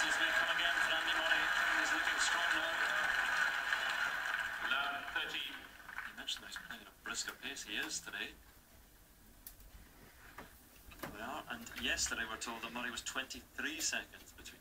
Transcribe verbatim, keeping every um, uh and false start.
Penalties may come again for Andy Murray. He's looking strong now. Lap thirteen. You mentioned that he's playing at a brisker pace. He is today. They are, and yesterday we're told that Murray was twenty-three seconds between